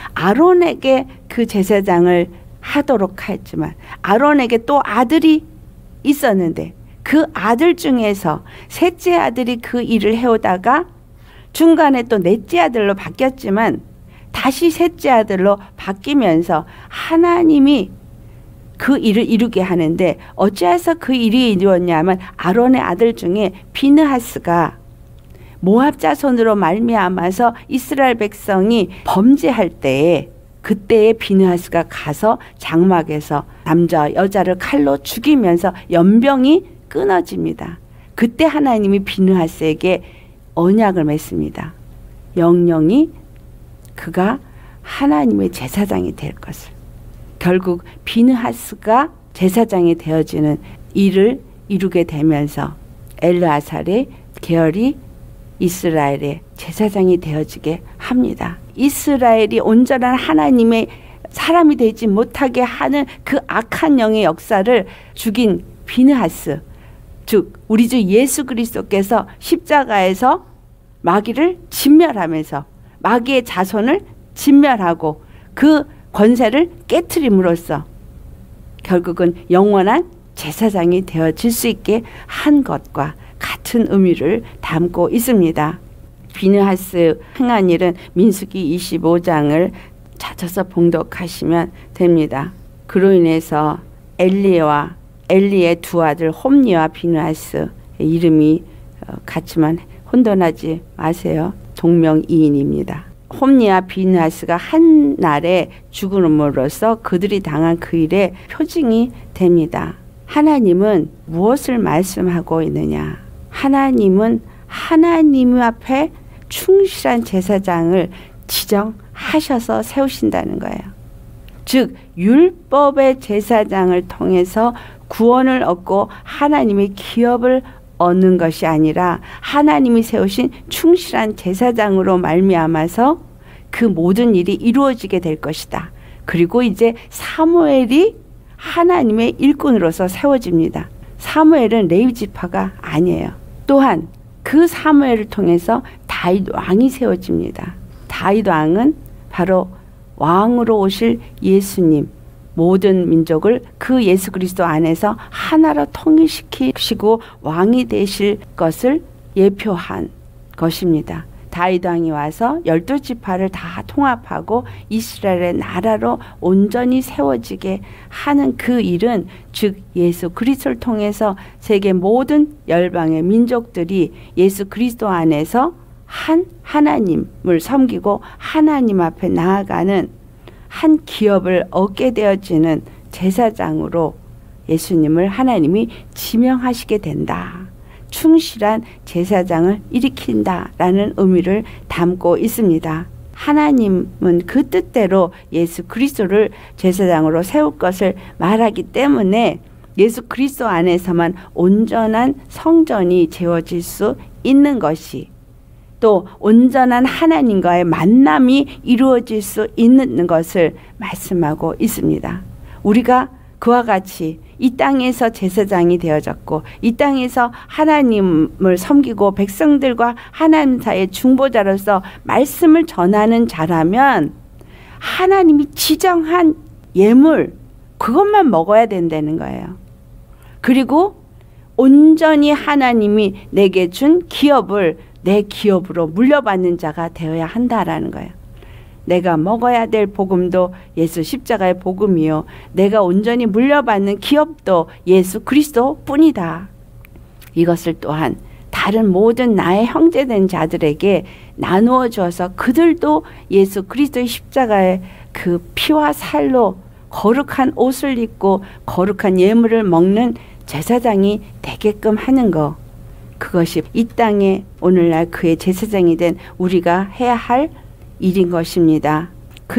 아론에게 그 제사장을 하도록 하였지만 아론에게 또 아들이 있었는데 그 아들 중에서 셋째 아들이 그 일을 해오다가 중간에 또 넷째 아들로 바뀌었지만 다시 셋째 아들로 바뀌면서 하나님이 그 일을 이루게 하는데 어찌해서 그 일이 이루었냐면 아론의 아들 중에 비느하스가 모압 자손으로 말미암아서 이스라엘 백성이 범죄할 때에 그때에 비느하스가 가서 장막에서 남자 여자를 칼로 죽이면서 연병이 끊어집니다. 그때 하나님이 비느하스에게 언약을 맺습니다. 영영이 그가 하나님의 제사장이 될 것을. 결국 비느하스가 제사장이 되어지는 일을 이루게 되면서 엘르아살의 계열이 이스라엘의 제사장이 되어지게 합니다. 이스라엘이 온전한 하나님의 사람이 되지 못하게 하는 그 악한 영의 역사를 죽인 비느하스, 즉 우리 주 예수 그리스도께서 십자가에서 마귀를 진멸하면서 마귀의 자손을 진멸하고 그 권세를 깨트림으로써 결국은 영원한 제사장이 되어질 수 있게 한 것과 같은 의미를 담고 있습니다. 비느하스 행한 일은 민수기 이십오 장을 찾아서 봉독하시면 됩니다. 그로 인해서 엘리와 엘리의 두 아들 홈니와 비느하스의 이름이 같지만 혼돈하지 마세요. 동명이인입니다. 홈니와 비느하스가 한 날에 죽음으로써 그들이 당한 그 일의 표징이 됩니다. 하나님은 무엇을 말씀하고 있느냐? 하나님은 하나님 앞에 충실한 제사장을 지정하셔서 세우신다는 거예요. 즉 율법의 제사장을 통해서 구원을 얻고 하나님의 기업을 얻는 것이 아니라 하나님이 세우신 충실한 제사장으로 말미암아서 그 모든 일이 이루어지게 될 것이다. 그리고 이제 사무엘이 하나님의 일꾼으로서 세워집니다. 사무엘은 레위 지파가 아니에요. 또한 그 사무엘을 통해서 다윗 왕이 세워집니다. 다윗 왕은 바로 왕으로 오실 예수님, 모든 민족을 그 예수 그리스도 안에서 하나로 통일시키시고 왕이 되실 것을 예표한 것입니다. 다윗 왕이 와서 열두 지파를 다 통합하고 이스라엘의 나라로 온전히 세워지게 하는 그 일은 즉 예수 그리스도를 통해서 세계 모든 열방의 민족들이 예수 그리스도 안에서 한 하나님을 섬기고 하나님 앞에 나아가는 한 기업을 얻게 되어지는 제사장으로 예수님을 하나님이 지명하시게 된다. 충실한 제사장을 일으킨다라는 의미를 담고 있습니다. 하나님은 그 뜻대로 예수 그리스도를 제사장으로 세울 것을 말하기 때문에 예수 그리스도 안에서만 온전한 성전이 세워질 수 있는 것이, 또 온전한 하나님과의 만남이 이루어질 수 있는 것을 말씀하고 있습니다. 우리가 그와 같이 이 땅에서 제사장이 되어졌고 이 땅에서 하나님을 섬기고 백성들과 하나님 사이의 중보자로서 말씀을 전하는 자라면 하나님이 지정한 예물 그것만 먹어야 된다는 거예요. 그리고 온전히 하나님이 내게 준 기업을 내 기업으로 물려받는 자가 되어야 한다라는 거예요. 내가 먹어야 될 복음도 예수 십자가의 복음이요, 내가 온전히 물려받는 기업도 예수 그리스도 뿐이다. 이것을 또한 다른 모든 나의 형제된 자들에게 나누어 주어서 그들도 예수 그리스도의 십자가의 그 피와 살로 거룩한 옷을 입고 거룩한 예물을 먹는 제사장이 되게끔 하는 것, 그것이 이 땅에 오늘날 그의 제사장이 된 우리가 해야 할 일인 것입니다.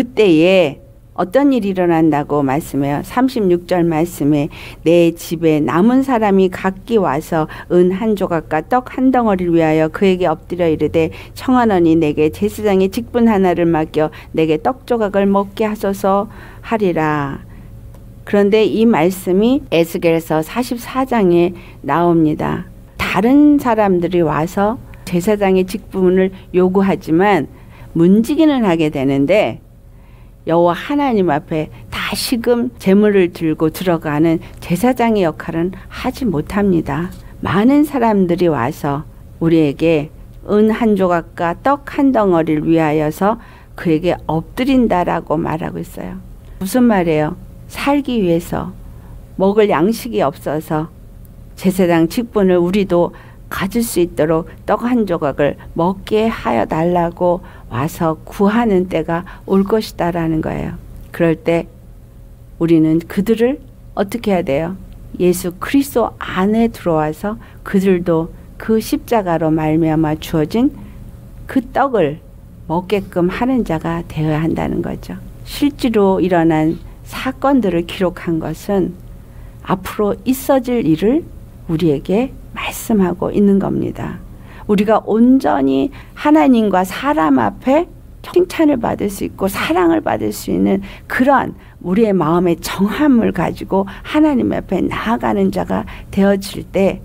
그때에 어떤 일이 일어난다고 말씀해요. 삼십육 절 말씀에 내 집에 남은 사람이 각기 와서 은 한 조각과 떡 한 덩어리를 위하여 그에게 엎드려 이르되 청하노니 내게 제사장의 직분 하나를 맡겨 내게 떡 조각을 먹게 하소서 하리라. 그런데 이 말씀이 에스겔서 사십사 장에 나옵니다. 다른 사람들이 와서 제사장의 직분을 요구하지만 문지기는 하게 되는데 여호와 하나님 앞에 다시금 제물을 들고 들어가는 제사장의 역할은 하지 못합니다. 많은 사람들이 와서 우리에게 은 한 조각과 떡 한 덩어리를 위하여서 그에게 엎드린다라고 말하고 있어요. 무슨 말이에요? 살기 위해서 먹을 양식이 없어서 제사장 직분을 우리도 가질 수 있도록 떡 한 조각을 먹게 하여 달라고 와서 구하는 때가 올 것이다 라는 거예요. 그럴 때 우리는 그들을 어떻게 해야 돼요? 예수 그리스도 안에 들어와서 그들도 그 십자가로 말미암아 주어진 그 떡을 먹게끔 하는 자가 되어야 한다는 거죠. 실제로 일어난 사건들을 기록한 것은 앞으로 있어질 일을 우리에게 말씀하고 있는 겁니다. 우리가 온전히 하나님과 사람 앞에 칭찬을 받을 수 있고 사랑을 받을 수 있는 그런 우리의 마음의 정함을 가지고 하나님 앞에 나아가는 자가 되어질 때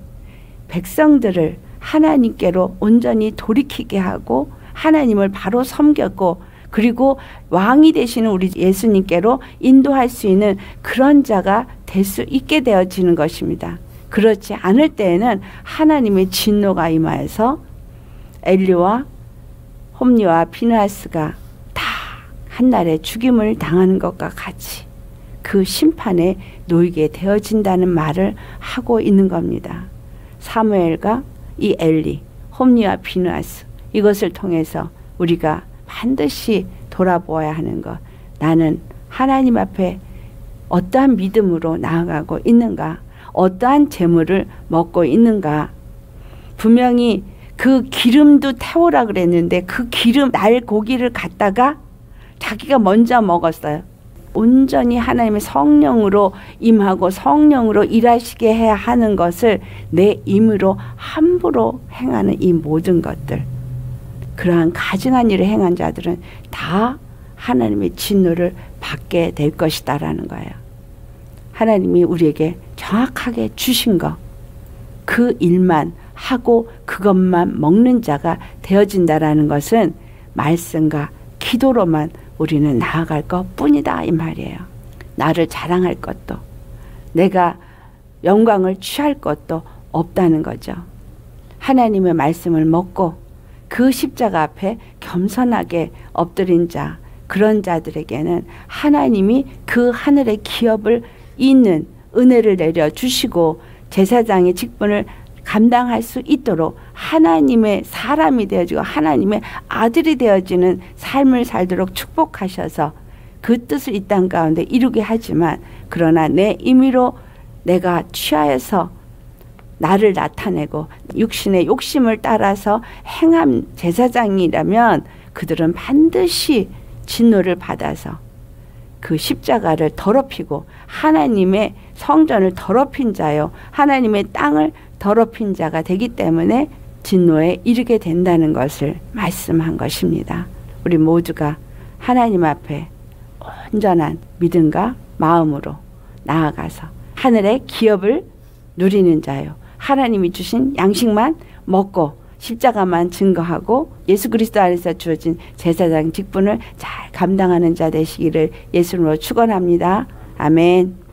백성들을 하나님께로 온전히 돌이키게 하고 하나님을 바로 섬겼고 그리고 왕이 되시는 우리 예수님께로 인도할 수 있는 그런 자가 될 수 있게 되어지는 것입니다. 그렇지 않을 때에는 하나님의 진노가 임하여서 엘리와 홈리와 피느하스가 다 한날에 죽임을 당하는 것과 같이 그 심판에 놓이게 되어진다는 말을 하고 있는 겁니다. 사무엘과 이 엘리, 홈리와 피느하스 이것을 통해서 우리가 반드시 돌아보아야 하는 것. 나는 하나님 앞에 어떠한 믿음으로 나아가고 있는가? 어떠한 재물을 먹고 있는가? 분명히 그 기름도 태우라 그랬는데 그 기름 날 고기를 갖다가 자기가 먼저 먹었어요. 온전히 하나님의 성령으로 임하고 성령으로 일하시게 해야 하는 것을 내 힘으로 함부로 행하는 이 모든 것들, 그러한 가증한 일을 행한 자들은 다 하나님의 진노를 받게 될 것이다라는 거예요. 하나님이 우리에게 정확하게 주신 것, 그 일만 하고 그것만 먹는 자가 되어진다라는 것은 말씀과 기도로만 우리는 나아갈 것뿐이다 이 말이에요. 나를 자랑할 것도 내가 영광을 취할 것도 없다는 거죠. 하나님의 말씀을 먹고 그 십자가 앞에 겸손하게 엎드린 자, 그런 자들에게는 하나님이 그 하늘의 기업을 잇는 은혜를 내려주시고 제사장의 직분을 감당할 수 있도록 하나님의 사람이 되어지고 하나님의 아들이 되어지는 삶을 살도록 축복하셔서 그 뜻을 이 땅 가운데 이루게 하지만, 그러나 내 임의로 내가 취하여서 나를 나타내고 육신의 욕심을 따라서 행한 제사장이라면 그들은 반드시 진노를 받아서 그 십자가를 더럽히고 하나님의 성전을 더럽힌 자요, 하나님의 땅을 더럽힌 자가 되기 때문에 진노에 이르게 된다는 것을 말씀한 것입니다. 우리 모두가 하나님 앞에 온전한 믿음과 마음으로 나아가서 하늘의 기업을 누리는 자요, 하나님이 주신 양식만 먹고 십자가만 증거하고 예수 그리스도 안에서 주어진 제사장 직분을 잘 감당하는 자 되시기를 예수님으로 축원합니다. 아멘.